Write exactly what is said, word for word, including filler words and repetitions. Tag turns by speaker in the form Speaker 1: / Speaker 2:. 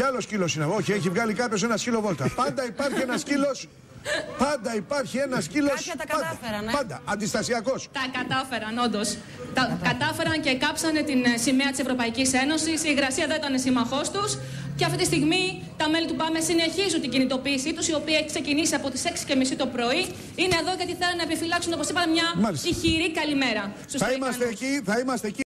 Speaker 1: άλλο σκύλο είναι. Όχι, έχει βγάλει κάποιο ένα σκύλο βόλτα. Πάντα υπάρχει ένα σκύλο. Πάντα υπάρχει ένα σκύλο.
Speaker 2: Κάποια τα κατάφεραν,
Speaker 1: πάντα, πάντα. Αντιστασιακός.
Speaker 3: Τα κατάφεραν, όντως. Τα κατάφεραν και κάψανε την σημαία της Ευρωπαϊκής Ένωσης. Η υγρασία δεν ήταν σύμμαχός τους. Και αυτή τη στιγμή τα μέλη του ΠΑΜΕ συνεχίζουν την κινητοποίησή τους, η οποία έχει ξεκινήσει από τις έξι και μισή το πρωί. Είναι εδώ γιατί θέλουν να επιφυλάξουν, όπως είπα, μια ηχηρή καλημέρα στους
Speaker 1: θα είμαστε εκεί, θα είμαστε εκεί.